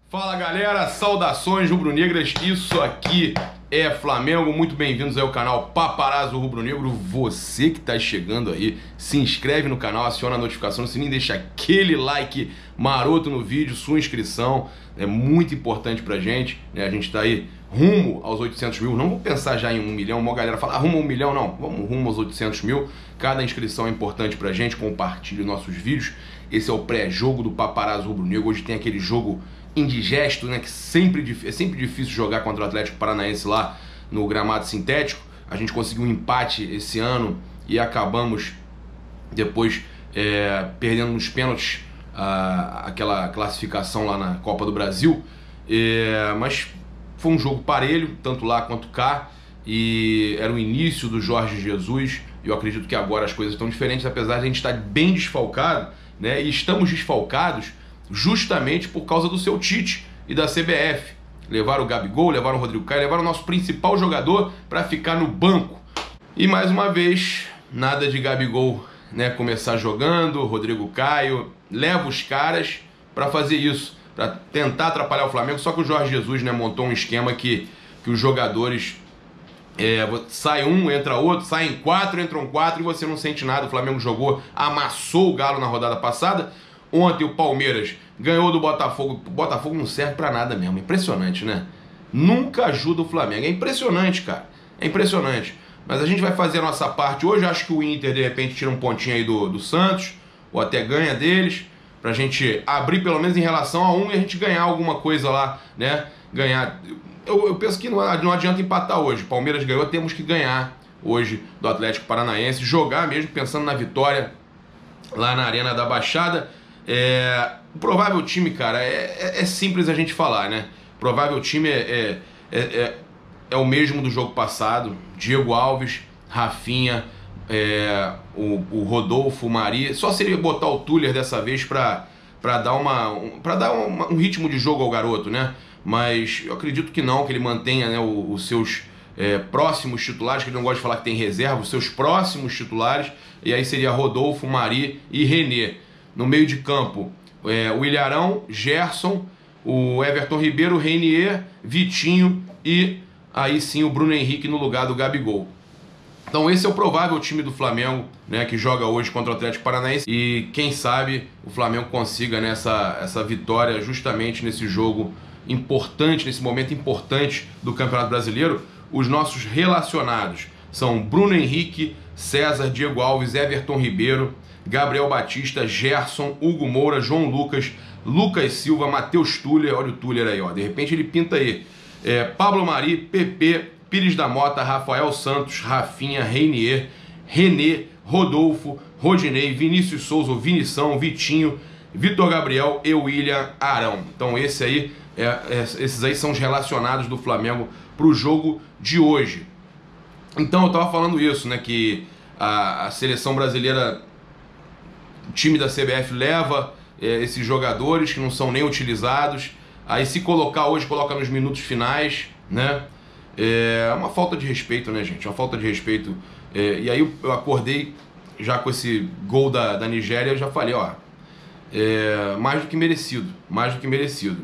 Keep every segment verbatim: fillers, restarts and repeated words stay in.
Fala galera, saudações rubro-negras, isso aqui é Flamengo, muito bem-vindos ao canal Paparazzo Rubro-Negro. Você que está chegando aí, se inscreve no canal, aciona a notificação no sininho, deixa aquele like maroto no vídeo, sua inscrição é muito importante pra gente, né? A gente está aí rumo aos oitocentos mil, não vou pensar já em um milhão, uma galera fala ah, rumo a um milhão, não, vamos rumo aos oitocentos mil, cada inscrição é importante pra gente, compartilhe nossos vídeos. Esse é o pré-jogo do Paparazzo Rubro-Negro, hoje tem aquele jogo indigesto, né, que sempre, é sempre difícil jogar contra o Atlético Paranaense lá no gramado sintético. A gente conseguiu um empate esse ano e acabamos depois é, perdendo nos pênaltis a, aquela classificação lá na Copa do Brasil, é, mas foi um jogo parelho, tanto lá quanto cá, e era o início do Jorge Jesus. Eu acredito que agora as coisas estão diferentes, apesar de a gente estar bem desfalcado, né, e estamos desfalcados justamente por causa do seu Tite e da C B F. Levaram o Gabigol, levaram o Rodrigo Caio, levaram o nosso principal jogador para ficar no banco. E mais uma vez, nada de Gabigol, né, começar jogando, Rodrigo Caio, leva os caras para fazer isso, para tentar atrapalhar o Flamengo, só que o Jorge Jesus, né, montou um esquema que, que os jogadores, é, sai um, entra outro, saem quatro, entram quatro e você não sente nada. O Flamengo jogou, amassou o Galo na rodada passada. Ontem o Palmeiras ganhou do Botafogo. O Botafogo não serve pra nada mesmo. Impressionante, né? Nunca ajuda o Flamengo. É impressionante, cara. É impressionante. Mas a gente vai fazer a nossa parte hoje. Acho que o Inter, de repente, tira um pontinho aí do, do Santos, ou até ganha deles, pra gente abrir pelo menos em relação a um e a gente ganhar alguma coisa lá, né? Ganhar. Eu, eu penso que não, não adianta empatar hoje. Palmeiras ganhou, temos que ganhar hoje do Atlético Paranaense. Jogar mesmo pensando na vitória lá na Arena da Baixada. É, o provável time, cara, é, é, é simples a gente falar, né? O provável time é, é, é, é o mesmo do jogo passado. Diego Alves, Rafinha, é, o, o Rodolfo, o Mari. Só seria botar o Tuller dessa vez pra, pra dar, uma, um, pra dar uma, um ritmo de jogo ao garoto, né? Mas eu acredito que não, que ele mantenha, né, os, os seus é, próximos titulares, que ele não gosta de falar que tem reserva, os seus próximos titulares. E aí seria Rodolfo, Mari e René. No meio de campo, é, o Ilharão, Gerson, o Everton Ribeiro, o Reinier, Vitinho e aí sim o Bruno Henrique no lugar do Gabigol. Então esse é o provável time do Flamengo, né, que joga hoje contra o Atlético Paranaense. E quem sabe o Flamengo consiga, né, essa, essa vitória justamente nesse jogo importante, nesse momento importante do Campeonato Brasileiro. Os nossos relacionados são Bruno Henrique, César, Diego Alves, Everton Ribeiro, Gabriel Batista, Gerson, Hugo Moura, João Lucas, Lucas Silva, Matheus Tuller, olha o Tuller aí, ó, de repente ele pinta aí, é, Pablo Mari, Pepe, Pires da Mota, Rafael Santos, Rafinha, Reinier, René, Rodolfo, Rodinei, Vinícius Souza, Vinição, Vitinho, Vitor Gabriel e William Arão. Então esse aí, é, é, esses aí são os relacionados do Flamengo para o jogo de hoje. Então eu tava falando isso, né, que a, a seleção brasileira, o time da C B F leva é, esses jogadores que não são nem utilizados, aí se colocar hoje, coloca nos minutos finais, né? É uma falta de respeito, né, gente? Uma falta de respeito. É, e aí eu, eu acordei já com esse gol da, da Nigéria, eu já falei, ó, é, mais do que merecido, mais do que merecido.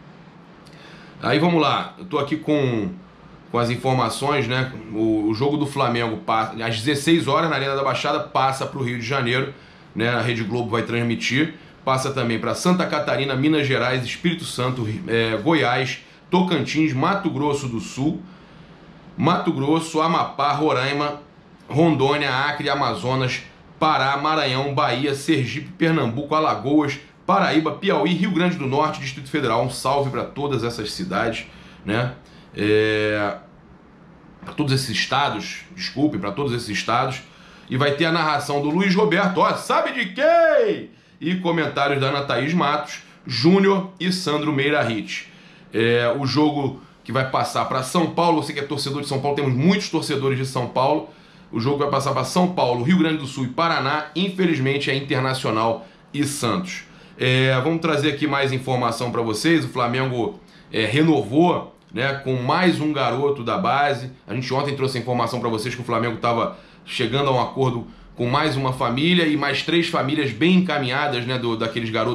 Aí vamos lá, eu tô aqui com, com as informações, né? O, o jogo do Flamengo passa, às dezesseis horas na Arena da Baixada, passa para o Rio de Janeiro. Né, a Rede Globo vai transmitir, passa também para Santa Catarina, Minas Gerais, Espírito Santo, é, Goiás, Tocantins, Mato Grosso do Sul, Mato Grosso, Amapá, Roraima, Rondônia, Acre, Amazonas, Pará, Maranhão, Bahia, Sergipe, Pernambuco, Alagoas, Paraíba, Piauí, Rio Grande do Norte, Distrito Federal. Um salve para todas essas cidades, né? É, para todos esses estados, desculpem, para todos esses estados. E vai ter a narração do Luiz Roberto, ó, sabe de quem? E comentários da Ana Thaís Matos, Júnior e Sandro Meirahit. É, o jogo que vai passar para São Paulo, você que é torcedor de São Paulo, temos muitos torcedores de São Paulo. O jogo vai passar para São Paulo, Rio Grande do Sul e Paraná. Infelizmente é Internacional e Santos. É, vamos trazer aqui mais informação para vocês. O Flamengo é, renovou, né, com mais um garoto da base. A gente ontem trouxe a informação para vocês que o Flamengo estava chegando a um acordo com mais uma família e mais três famílias bem encaminhadas, né, do, daqueles garotos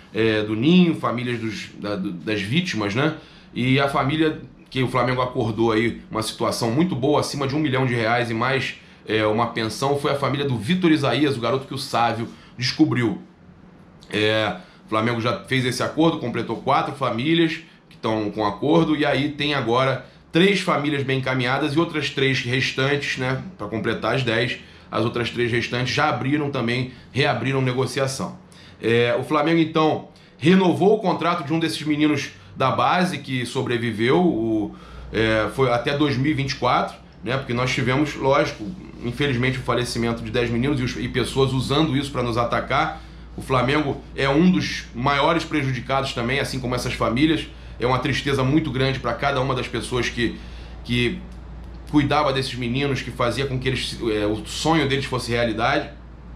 é, do Ninho, famílias dos, da, das vítimas, né? E a família que o Flamengo acordou aí uma situação muito boa, acima de um milhão de reais e mais é, uma pensão, foi a família do Vitor Isaías, o garoto que o Sávio descobriu. É, o Flamengo já fez esse acordo, completou quatro famílias que estão com acordo, e aí tem agora três famílias bem encaminhadas e outras três restantes, né, para completar as dez, as outras três restantes já abriram também, reabriram negociação. É, o Flamengo então renovou o contrato de um desses meninos da base que sobreviveu, o, é, foi até dois mil e vinte e quatro, né, porque nós tivemos, lógico, infelizmente o falecimento de dez meninos e, os, e pessoas usando isso para nos atacar. O Flamengo é um dos maiores prejudicados também, assim como essas famílias. É uma tristeza muito grande para cada uma das pessoas que, que cuidava desses meninos, que fazia com que eles, é, o sonho deles fosse realidade.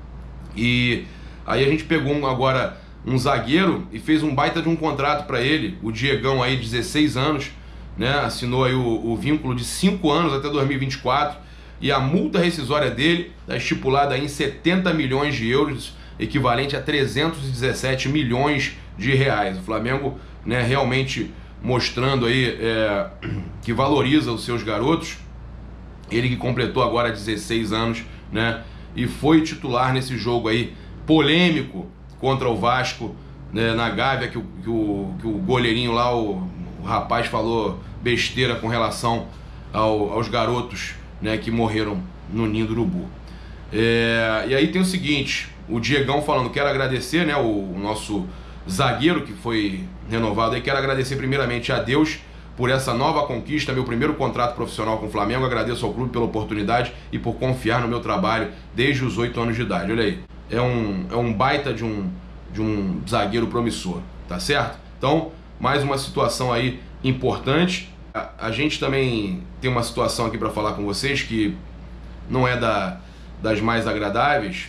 E aí a gente pegou um, agora um zagueiro e fez um baita de um contrato para ele, o Diegão aí, dezesseis anos, né? Assinou aí o, o vínculo de cinco anos até dois mil e vinte e quatro, e a multa rescisória dele está estipulada aí em setenta milhões de euros, equivalente a trezentos e dezessete milhões de reais. O Flamengo, né, realmente mostrando aí é, que valoriza os seus garotos. Ele que completou agora dezesseis anos, né, e foi titular nesse jogo aí polêmico contra o Vasco, né, na Gávea, que o, que, o, que o goleirinho lá, o, o rapaz falou besteira com relação ao, aos garotos, né, que morreram no Ninho do Urubu. É, e aí tem o seguinte, o Diegão falando, quero agradecer, né, o, o nosso zagueiro que foi renovado aí, quero agradecer primeiramente a Deus por essa nova conquista, meu primeiro contrato profissional com o Flamengo, agradeço ao clube pela oportunidade e por confiar no meu trabalho desde os oito anos de idade. Olha aí, é um, é um baita de um, de um zagueiro promissor, tá certo? Então, mais uma situação aí importante. A, a gente também tem uma situação aqui para falar com vocês que não é da, das mais agradáveis.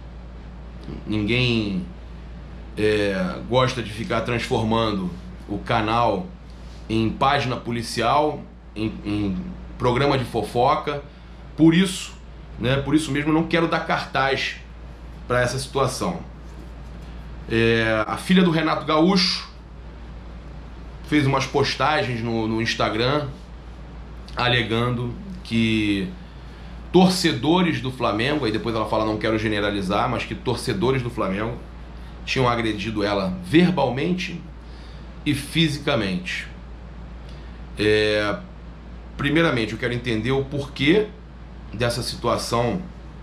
Ninguém é, gosta de ficar transformando o canal em página policial, em, em programa de fofoca. Por isso, né, por isso mesmo eu não quero dar cartaz para essa situação. É, a filha do Renato Gaúcho fez umas postagens no, no Instagram alegando que torcedores do Flamengo, aí depois ela fala não quero generalizar, mas que torcedores do Flamengo tinham agredido ela verbalmente e fisicamente. É, primeiramente eu quero entender o porquê dessa situação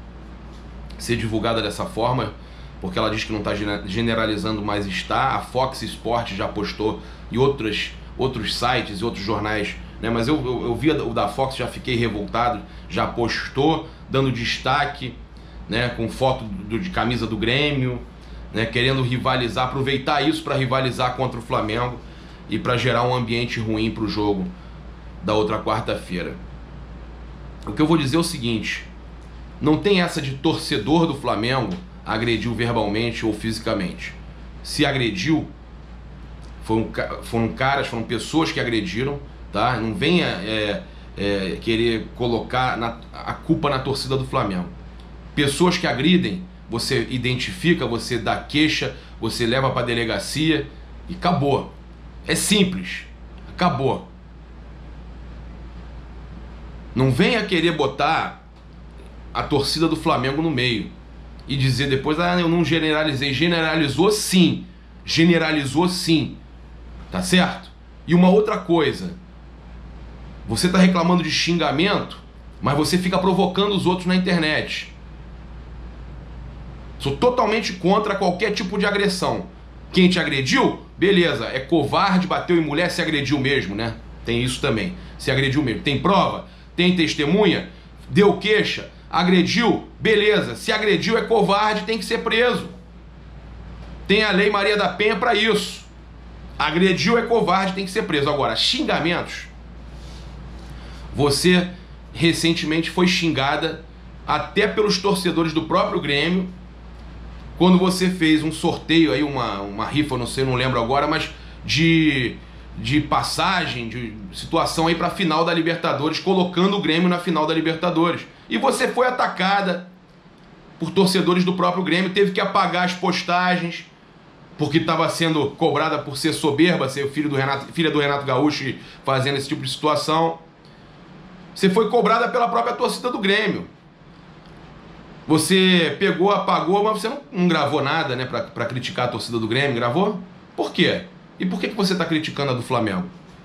ser divulgada dessa forma, porque ela diz que não está generalizando, mas está. A Fox Sports já postou e outros, outros sites e outros jornais, né? Mas eu, eu, eu vi o da Fox, já fiquei revoltado, já postou, dando destaque, né, com foto do, de camisa do Grêmio, né, querendo rivalizar, aproveitar isso para rivalizar contra o Flamengo e para gerar um ambiente ruim para o jogo da outra quarta-feira. O que eu vou dizer é o seguinte, não tem essa de torcedor do Flamengo agrediu verbalmente ou fisicamente. Se agrediu, foram, foram caras, foram pessoas que agrediram, tá? Não venha é, é, querer colocar na, a culpa na torcida do Flamengo. Pessoas que agridem, você identifica, você dá queixa, você leva para a delegacia e acabou. É simples, acabou. Não venha querer botar a torcida do Flamengo no meio e dizer depois, ah, eu não generalizei. Generalizou sim, generalizou sim, tá certo? E uma outra coisa, você tá reclamando de xingamento, mas você fica provocando os outros na internet. Sou totalmente contra qualquer tipo de agressão. Quem te agrediu, beleza, é covarde, bateu em mulher, se agrediu mesmo, né? Tem isso também, se agrediu mesmo. Tem prova? Tem testemunha? Deu queixa? Agrediu? Beleza, se agrediu é covarde, tem que ser preso. Tem a Lei Maria da Penha para isso. Agrediu é covarde, tem que ser preso. Agora, xingamentos. Você recentemente foi xingada até pelos torcedores do próprio Grêmio, quando você fez um sorteio aí, uma, uma rifa, não sei, não lembro agora, mas de, de passagem, de situação aí para a final da Libertadores, colocando o Grêmio na final da Libertadores. E você foi atacada por torcedores do próprio Grêmio, teve que apagar as postagens, porque estava sendo cobrada por ser soberba, ser filho do Renato, filha do Renato Gaúcho e fazendo esse tipo de situação. Você foi cobrada pela própria torcida do Grêmio. Você pegou, apagou, mas você não, não gravou nada, né, pra, pra criticar a torcida do Grêmio, gravou? Por quê? E por que, que você tá criticando a do Flamengo?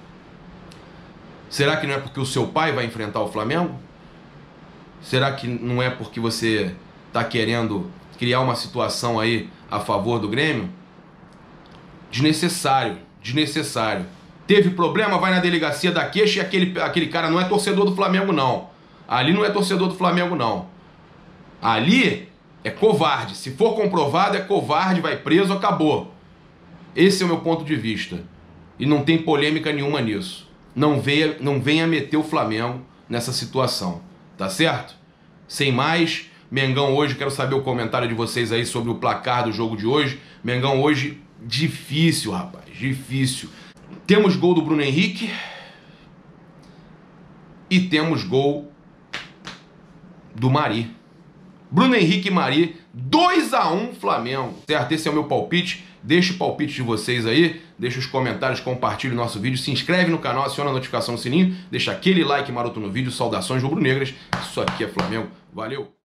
Será que não é porque o seu pai vai enfrentar o Flamengo? Será que não é porque você tá querendo criar uma situação aí a favor do Grêmio? Desnecessário, desnecessário. Teve problema, vai na delegacia da queixa e aquele, aquele cara não é torcedor do Flamengo, não. Ali não é torcedor do Flamengo, não. Ali é covarde. Se for comprovado, é covarde, vai preso, acabou. Esse é o meu ponto de vista. E não tem polêmica nenhuma nisso. Não venha, não venha meter o Flamengo nessa situação. Tá certo? Sem mais, Mengão hoje, quero saber o comentário de vocês aí sobre o placar do jogo de hoje. Mengão hoje, difícil, rapaz, difícil. Temos gol do Bruno Henrique e temos gol do Mari. Bruno Henrique e Mari, dois a um Flamengo, certo? Esse é o meu palpite. Deixa o palpite de vocês aí, deixa os comentários, compartilha o nosso vídeo, se inscreve no canal, aciona a notificação no sininho, deixa aquele like maroto no vídeo. Saudações rubro-negras, isso aqui é Flamengo, valeu!